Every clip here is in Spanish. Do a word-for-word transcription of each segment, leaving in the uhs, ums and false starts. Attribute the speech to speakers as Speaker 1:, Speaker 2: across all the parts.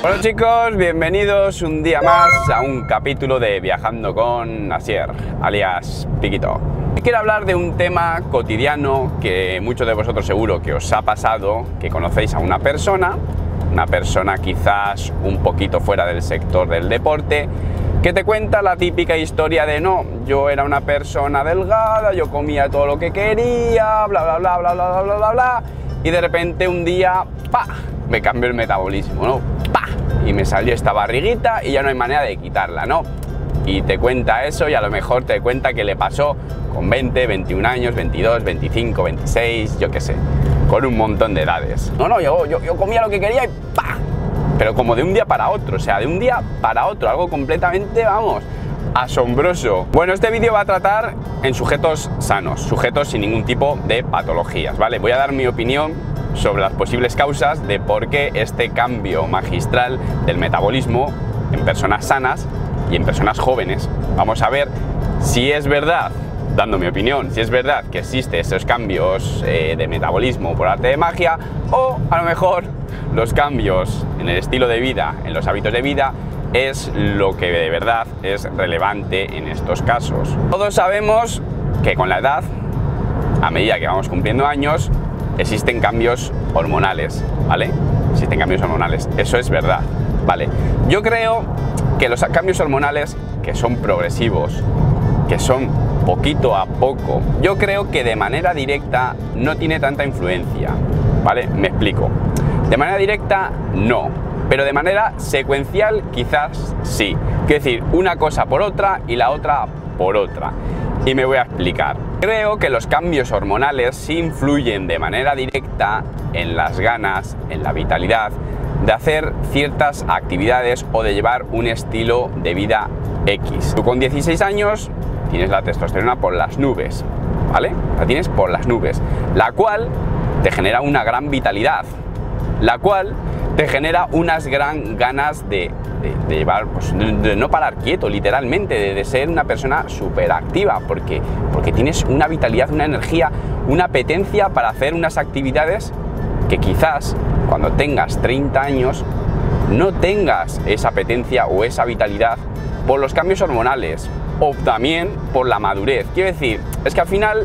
Speaker 1: Bueno chicos, bienvenidos un día más a un capítulo de Viajando con Asier, alias Piquito. Quiero hablar de un tema cotidiano que muchos de vosotros seguro que os ha pasado, que conocéis a una persona, una persona quizás un poquito fuera del sector del deporte, que te cuenta la típica historia de no, yo era una persona delgada, yo comía todo lo que quería, bla bla bla bla bla bla bla bla, bla y de repente un día, ¡pa!, me cambió el metabolismo, ¿no? ¡Pa!, y me salió esta barriguita y ya no hay manera de quitarla, ¿no? Y te cuenta eso y a lo mejor te cuenta que le pasó con veinte, veintiún años, veintidós, veinticinco, veintiséis, yo qué sé, con un montón de edades. No, no, yo, yo, yo comía lo que quería y ¡pa!, pero como de un día para otro, o sea, de un día para otro, algo completamente, vamos, asombroso. Bueno, este vídeo va a tratar en sujetos sanos, sujetos sin ningún tipo de patologías, ¿vale? Voy a dar mi opinión sobre las posibles causas de por qué este cambio magistral del metabolismo en personas sanas y en personas jóvenes. Vamos a ver si es verdad, dando mi opinión, si es verdad que existen esos cambios eh, de metabolismo por arte de magia, o a lo mejor los cambios en el estilo de vida, en los hábitos de vida, es lo que de verdad es relevante en estos casos. Todos sabemos que con la edad, a medida que vamos cumpliendo años, existen cambios hormonales, ¿vale? Existen cambios hormonales, eso es verdad, ¿vale? Yo creo que los cambios hormonales, que son progresivos, que son poquito a poco, yo creo que de manera directa no tiene tanta influencia, ¿vale? Me explico. De manera directa, no, pero de manera secuencial quizás sí. Quiero decir, una cosa por otra y la otra por otra. Y me voy a explicar. Creo que los cambios hormonales sí influyen de manera directa en las ganas, en la vitalidad, de hacer ciertas actividades o de llevar un estilo de vida X. Tú con dieciséis años tienes la testosterona por las nubes, ¿vale? La tienes por las nubes, la cual te genera una gran vitalidad, la cual te genera unas gran ganas de, de, de llevar, pues, de, de no parar quieto, literalmente, de, de ser una persona súper activa, porque, porque tienes una vitalidad, una energía, una apetencia para hacer unas actividades que quizás cuando tengas treinta años no tengas esa apetencia o esa vitalidad por los cambios hormonales o también por la madurez. Quiero decir, es que al final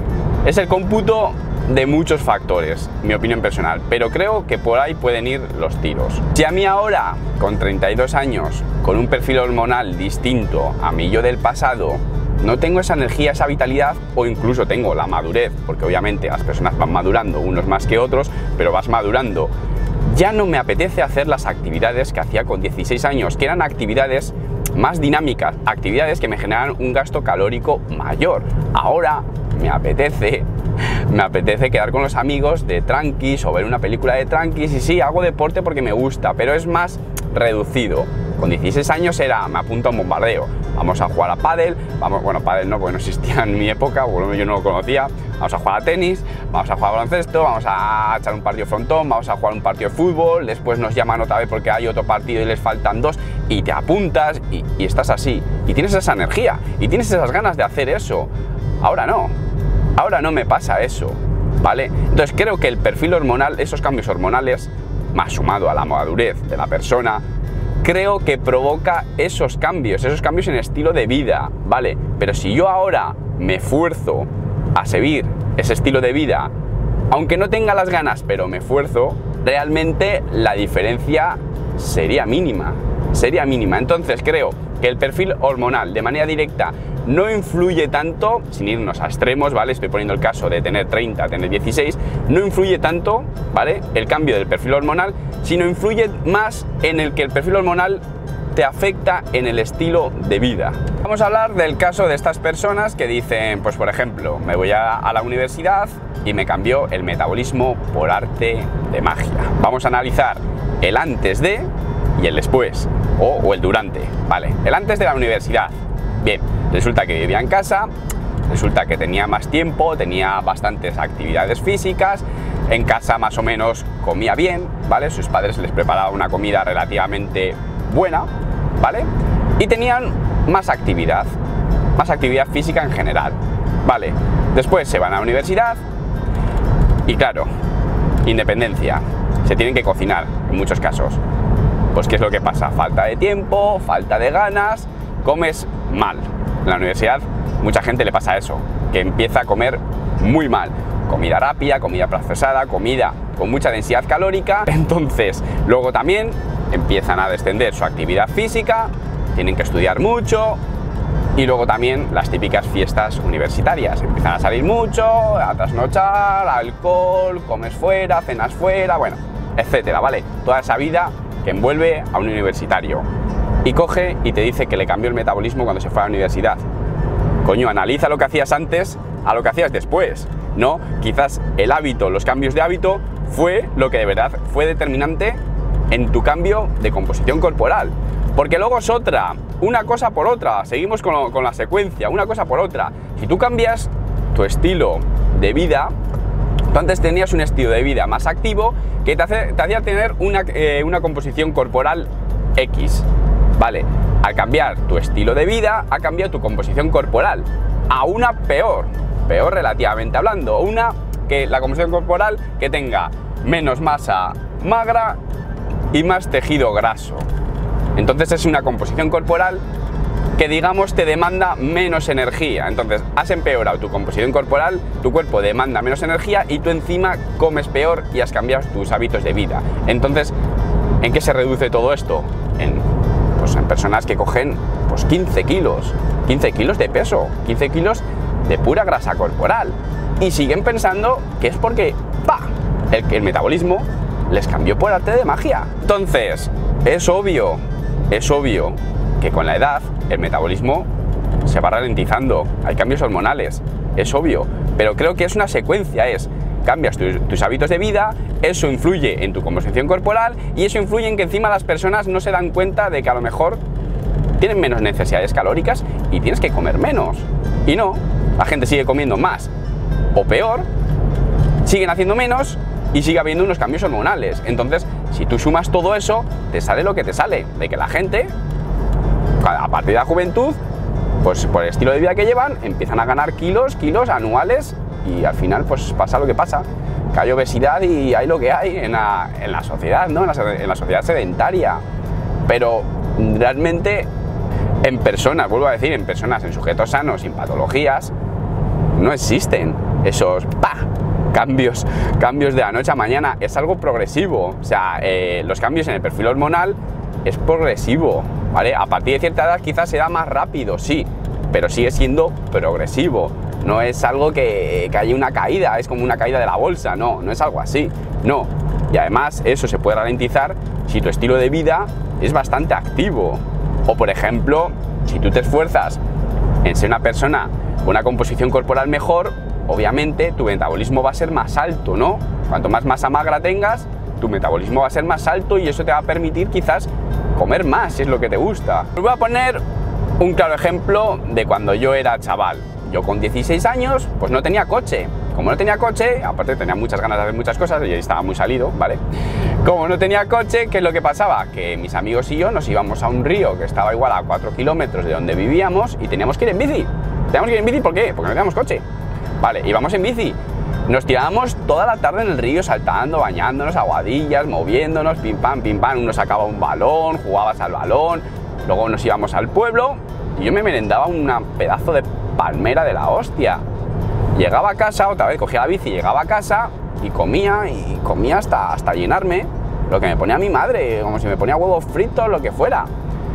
Speaker 1: es el cómputo de muchos factores, mi opinión personal, pero creo que por ahí pueden ir los tiros. Si a mí ahora, con treinta y dos años, con un perfil hormonal distinto a mi yo del pasado, no tengo esa energía, esa vitalidad, o incluso tengo la madurez, porque obviamente las personas van madurando, unos más que otros, pero vas madurando, ya no me apetece hacer las actividades que hacía con dieciséis años, que eran actividades más dinámicas, actividades que me generan un gasto calórico mayor. Ahora me apetece me apetece quedar con los amigos de tranquis o ver una película de tranquis, y sí, hago deporte porque me gusta, pero es más reducido. Con dieciséis años era, me apunto a un bombardeo, vamos a jugar a pádel, vamos, bueno, pádel no, porque no existía en mi época, bueno, yo no lo conocía, vamos a jugar a tenis, vamos a jugar a baloncesto, vamos a echar un partido frontón, vamos a jugar un partido de fútbol, después nos llaman otra vez porque hay otro partido y les faltan dos, y te apuntas y, y estás así, y tienes esa energía, y tienes esas ganas de hacer eso. Ahora no. Ahora no me pasa eso, ¿vale? Entonces creo que el perfil hormonal, esos cambios hormonales, más sumado a la madurez de la persona, creo que provoca esos cambios, esos cambios en estilo de vida, ¿vale? Pero si yo ahora me esfuerzo a seguir ese estilo de vida, aunque no tenga las ganas, pero me esfuerzo, realmente la diferencia sería mínima, sería mínima. Entonces creo que el perfil hormonal de manera directa no influye tanto, sin irnos a extremos, ¿vale? Estoy poniendo el caso de tener treinta, tener dieciséis, no influye tanto, ¿vale?, el cambio del perfil hormonal, sino influye más en el que el perfil hormonal te afecta en el estilo de vida. Vamos a hablar del caso de estas personas que dicen, pues por ejemplo, me voy a, a la universidad y me cambió el metabolismo por arte de magia. Vamos a analizar el antes de y el después, o, o el durante, ¿vale? El antes de la universidad. Bien, resulta que vivía en casa, resulta que tenía más tiempo, tenía bastantes actividades físicas, en casa más o menos comía bien, ¿vale? Sus padres les preparaban una comida relativamente buena, ¿vale? Y tenían más actividad, más actividad física en general, ¿vale? Después se van a la universidad y claro, independencia, se tienen que cocinar en muchos casos. Pues ¿qué es lo que pasa? Falta de tiempo, falta de ganas, comes mal. En la universidad mucha gente le pasa eso, que empieza a comer muy mal. Comida rápida, comida procesada, comida con mucha densidad calórica. Entonces, luego también empiezan a descender su actividad física, tienen que estudiar mucho. Y luego también las típicas fiestas universitarias. Empiezan a salir mucho, a trasnochar, alcohol, comes fuera, cenas fuera, bueno, etcétera, ¿vale? Toda esa vida que envuelve a un universitario. Y coge y te dice que le cambió el metabolismo cuando se fue a la universidad. Coño, analiza lo que hacías antes a lo que hacías después, ¿no? Quizás el hábito, los cambios de hábito fue lo que de verdad fue determinante en tu cambio de composición corporal. Porque luego es otra, una cosa por otra, seguimos con, lo, con la secuencia, una cosa por otra. Si tú cambias tu estilo de vida, tú antes tenías un estilo de vida más activo que te, hace, te hacía tener una, eh, una composición corporal X, ¿vale? Al cambiar tu estilo de vida, ha cambiado tu composición corporal a una peor, peor relativamente hablando, una que la composición corporal que tenga menos masa magra y más tejido graso. Entonces es una composición corporal que, digamos, te demanda menos energía. Entonces has empeorado tu composición corporal, tu cuerpo demanda menos energía y tú encima comes peor y has cambiado tus hábitos de vida. Entonces, ¿en qué se reduce todo esto? En, pues, en personas que cogen pues, quince kilos, quince kilos de peso, quince kilos de pura grasa corporal. Y siguen pensando que es porque, ¡pa!, el, el metabolismo les cambió por arte de magia. Entonces, es obvio Es obvio que con la edad el metabolismo se va ralentizando, hay cambios hormonales, es obvio, pero creo que es una secuencia, es cambias tu, tus hábitos de vida, eso influye en tu composición corporal y eso influye en que encima las personas no se dan cuenta de que a lo mejor tienen menos necesidades calóricas y tienes que comer menos. Y no, la gente sigue comiendo más o peor, siguen haciendo menos y sigue habiendo unos cambios hormonales. Entonces, si tú sumas todo eso, te sale lo que te sale, de que la gente, a partir de la juventud, pues por el estilo de vida que llevan, empiezan a ganar kilos, kilos anuales y al final pues pasa lo que pasa, que hay obesidad y hay lo que hay en la, en la sociedad, ¿no? En la, en la sociedad sedentaria. Pero realmente en personas, vuelvo a decir, en personas, en sujetos sanos, sin patologías, no existen esos ¡pa! Cambios, cambios de la noche a mañana. Es algo progresivo, o sea, eh, los cambios en el perfil hormonal es progresivo, ¿vale? A partir de cierta edad quizás se da más rápido, sí, pero sigue siendo progresivo. No es algo que, que haya una caída, es como una caída de la bolsa, no, no es algo así, no. Y además eso se puede ralentizar si tu estilo de vida es bastante activo. O por ejemplo, si tú te esfuerzas en ser una persona con una composición corporal mejor, obviamente tu metabolismo va a ser más alto, ¿no? Cuanto más masa magra tengas, tu metabolismo va a ser más alto y eso te va a permitir quizás comer más, si es lo que te gusta. Os voy a poner un claro ejemplo de cuando yo era chaval. Yo con dieciséis años, pues no tenía coche. Como no tenía coche, aparte tenía muchas ganas de hacer muchas cosas y estaba muy salido, ¿vale? Como no tenía coche, ¿qué es lo que pasaba? Que mis amigos y yo nos íbamos a un río que estaba igual a cuatro kilómetros de donde vivíamos y teníamos que ir en bici. Teníamos que ir en bici, ¿por qué? Porque no teníamos coche. Vale, íbamos en bici, nos tirábamos toda la tarde en el río saltando, bañándonos, aguadillas, moviéndonos, pim pam, pim pam, uno sacaba un balón, jugabas al balón, luego nos íbamos al pueblo y yo me merendaba un pedazo de palmera de la hostia. Llegaba a casa, otra vez cogía la bici, llegaba a casa y comía, y comía hasta, hasta llenarme lo que me ponía mi madre, como si me ponía huevos fritos, lo que fuera.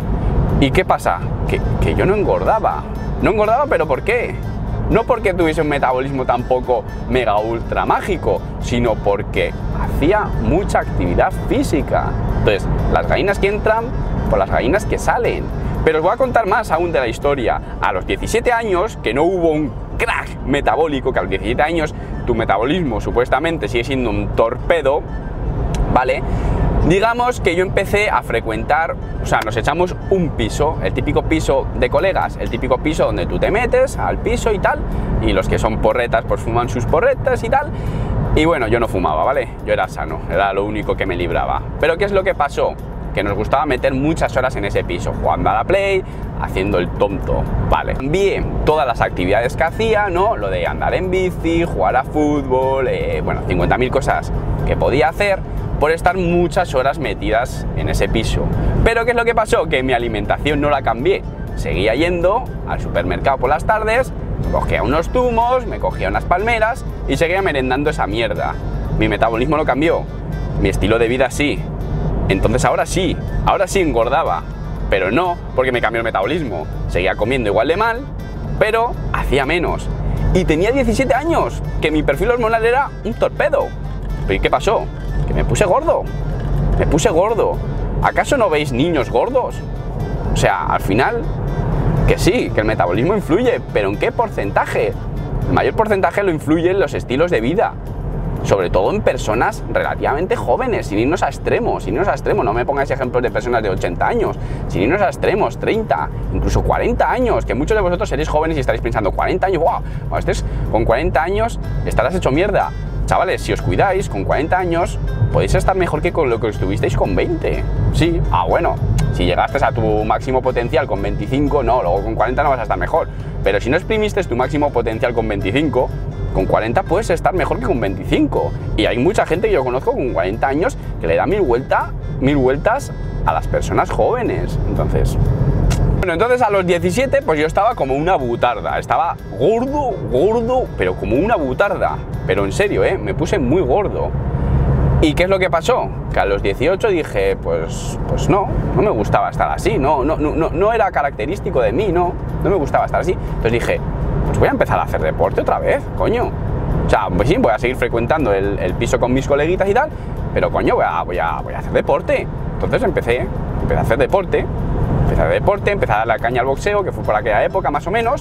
Speaker 1: ¿Y qué pasa? Que, que yo no engordaba, no engordaba, ¿pero por qué? No porque tuviese un metabolismo tampoco mega ultra mágico, sino porque hacía mucha actividad física. Entonces, las gallinas que entran por las gallinas que salen. Pero os voy a contar más aún de la historia. A los diecisiete años, que no hubo un crack metabólico, que a los diecisiete años tu metabolismo supuestamente sigue siendo un torpedo, ¿vale? Digamos que yo empecé a frecuentar, o sea, nos echamos un piso, el típico piso de colegas, el típico piso donde tú te metes al piso y tal, y los que son porretas pues fuman sus porretas y tal, y bueno, yo no fumaba, ¿vale? Yo era sano, era lo único que me libraba. Pero ¿qué es lo que pasó? Que nos gustaba meter muchas horas en ese piso, jugando a la Play, haciendo el tonto, ¿vale? Bien, todas las actividades que hacía, ¿no? Lo de andar en bici, jugar a fútbol, eh, bueno, cincuenta mil cosas que podía hacer, por estar muchas horas metidas en ese piso. Pero ¿qué es lo que pasó? Que mi alimentación no la cambié. Seguía yendo al supermercado por las tardes, me cogía unos zumos, me cogía unas palmeras y seguía merendando esa mierda. Mi metabolismo no cambió, mi estilo de vida sí. Entonces ahora sí, ahora sí engordaba, pero no porque me cambió el metabolismo. Seguía comiendo igual de mal, pero hacía menos. Y tenía diecisiete años, que mi perfil hormonal era un torpedo. ¿Pero y qué pasó? Que me puse gordo, me puse gordo. ¿Acaso no veis niños gordos? O sea, al final, que sí, que el metabolismo influye, pero ¿en qué porcentaje? El mayor porcentaje lo influyen los estilos de vida. Sobre todo en personas relativamente jóvenes, sin irnos a extremos, sin irnos a extremos, no me pongáis ejemplos de personas de ochenta años, sin irnos a extremos, treinta, incluso cuarenta años, que muchos de vosotros seréis jóvenes y estaréis pensando, cuarenta años, wow, cuando estés con cuarenta años estarás hecho mierda. Chavales, si os cuidáis, con cuarenta años podéis estar mejor que con lo que estuvisteis con veinte. Sí, ah bueno, si llegaste a tu máximo potencial con veinticinco, no, luego con cuarenta no vas a estar mejor. Pero si no exprimiste tu máximo potencial con veinticinco, con cuarenta puedes estar mejor que con veinticinco. Y hay mucha gente que yo conozco con cuarenta años que le da mil, vuelta, mil vueltas a las personas jóvenes. Entonces... Bueno, entonces a los diecisiete pues yo estaba como una butarda. Estaba gordo, gordo, pero como una butarda. Pero en serio, ¿eh? Me puse muy gordo. ¿Y qué es lo que pasó? Que a los dieciocho dije, pues, pues no, no me gustaba estar así. No, no, no, no era característico de mí, no, no me gustaba estar así. Entonces dije, pues voy a empezar a hacer deporte otra vez, coño. O sea, pues sí, voy a seguir frecuentando el, el piso con mis coleguitas y tal, pero coño, voy a, voy a, voy a hacer deporte. Entonces empecé, empecé a hacer deporte, empecé a hacer deporte, empecé a dar la caña al boxeo, que fue por aquella época más o menos.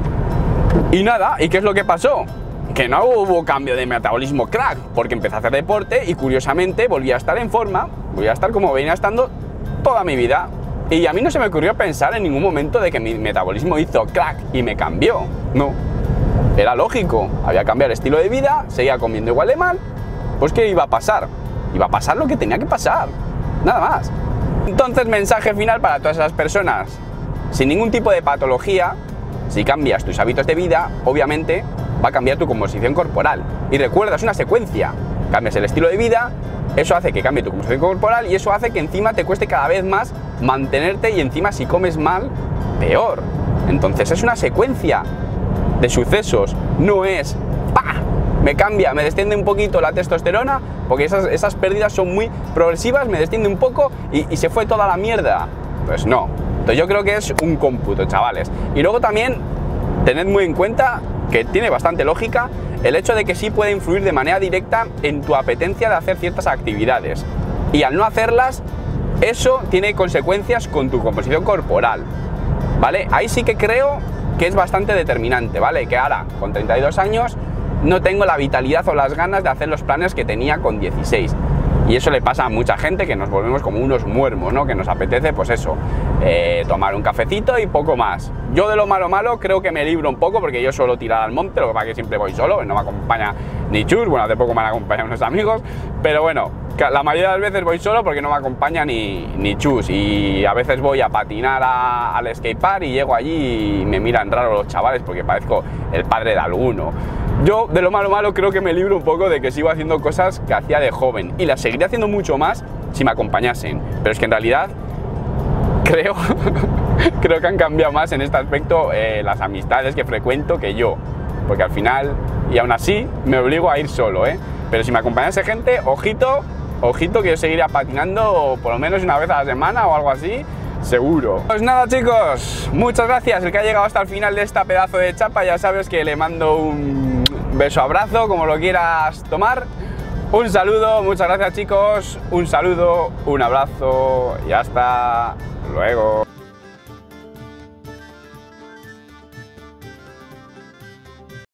Speaker 1: Y nada, ¿y qué es lo que pasó? Que no hubo cambio de metabolismo crack, porque empecé a hacer deporte y curiosamente volví a estar en forma, volví a estar como venía estando toda mi vida. Y a mí no se me ocurrió pensar en ningún momento de que mi metabolismo hizo crack y me cambió. No, era lógico, había cambiado el estilo de vida, seguía comiendo igual de mal, pues ¿qué iba a pasar? Iba a pasar lo que tenía que pasar, nada más. Entonces, mensaje final para todas esas personas: sin ningún tipo de patología, si cambias tus hábitos de vida, obviamente va a cambiar tu composición corporal. Y recuerda, es una secuencia. Cambias el estilo de vida, eso hace que cambie tu composición corporal y eso hace que encima te cueste cada vez más mantenerte y encima si comes mal, peor. Entonces es una secuencia de sucesos, no es ¡pah! Me cambia, me desciende un poquito la testosterona, porque esas, esas pérdidas son muy progresivas, me desciende un poco y, y se fue toda la mierda. Pues no. Entonces yo creo que es un cómputo, chavales. Y luego también tened muy en cuenta que tiene bastante lógica el hecho de que sí puede influir de manera directa en tu apetencia de hacer ciertas actividades. Y al no hacerlas, eso tiene consecuencias con tu composición corporal, ¿vale? Ahí sí que creo que es bastante determinante, ¿vale? Que ahora, con treinta y dos años, no tengo la vitalidad o las ganas de hacer los planes que tenía con dieciséis. Y eso le pasa a mucha gente, que nos volvemos como unos muermos, ¿no? Que nos apetece, pues eso, eh, tomar un cafecito y poco más. Yo de lo malo malo creo que me libro un poco, porque yo suelo tirar al monte, lo que pasa es que siempre voy solo, no me acompaña ni Chus, bueno, hace poco me han acompañado unos amigos, pero bueno, la mayoría de las veces voy solo porque no me acompaña ni, ni Chus, y a veces voy a patinar a, al skatepark y llego allí y me miran raro los chavales porque parezco el padre de alguno. Yo, de lo malo malo, creo que me libro un poco de que sigo haciendo cosas que hacía de joven y las seguiría haciendo mucho más si me acompañasen, pero es que en realidad creo, creo que han cambiado más en este aspecto eh, las amistades que frecuento que yo, porque al final, y aún así, me obligo a ir solo, ¿eh? Pero si me acompañase gente, ojito, ojito que yo seguiría patinando por lo menos una vez a la semana o algo así, seguro. Pues nada, chicos, muchas gracias. El que ha llegado hasta el final de esta pedazo de chapa, ya sabes que le mando un beso, abrazo, como lo quieras tomar. Un saludo, muchas gracias, chicos. Un saludo, un abrazo y hasta luego.